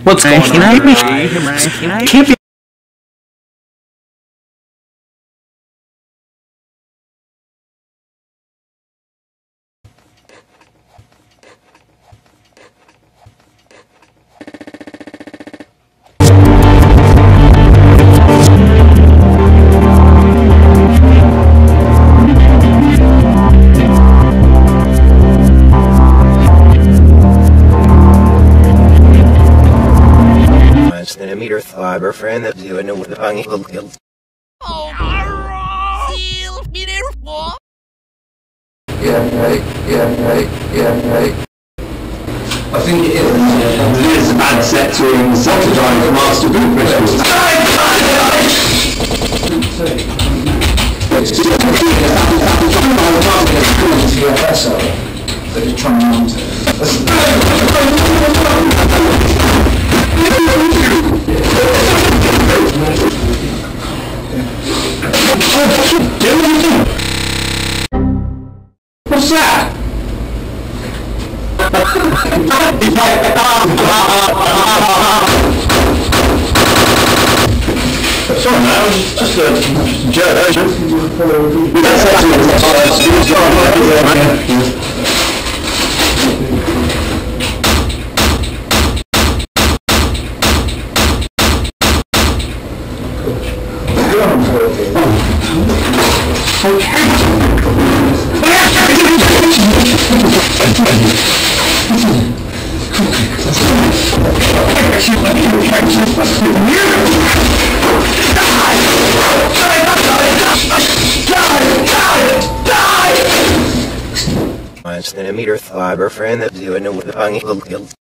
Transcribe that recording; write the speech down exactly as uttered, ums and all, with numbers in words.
What's going on? Can't be. Centimeter fiber friend that's doing it with the funny little kills. Oh, seal meter four. Yeah, right, yeah, right, yeah, right. I think it is. It is a bad set to subsidise master boot rituals. They're just trying to mount it. What's that? Sorry man, I was just a jerk. Centimeter fiber friend that's doing it with the funny little kills.